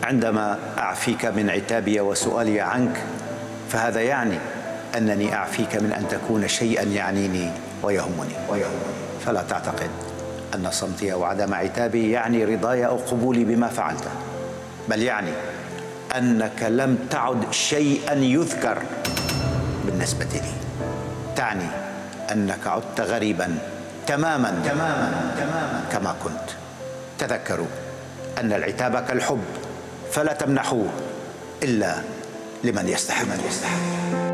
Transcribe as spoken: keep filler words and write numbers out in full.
عندما أعفيك من عتابي وسؤالي عنك فهذا يعني أنني أعفيك من أن تكون شيئا يعنيني ويهمني فلا تعتقد أن صمتي أو عدم عتابي يعني رضاي أو قبولي بما فعلته، بل يعني أنك لم تعد شيئا يذكر بالنسبة لي. تعني أنك عدت غريبا تماما تماما تماما كما كنت. تذكروا أن العتاب كالحب فلا تمنحوه إلا لمن يستحق.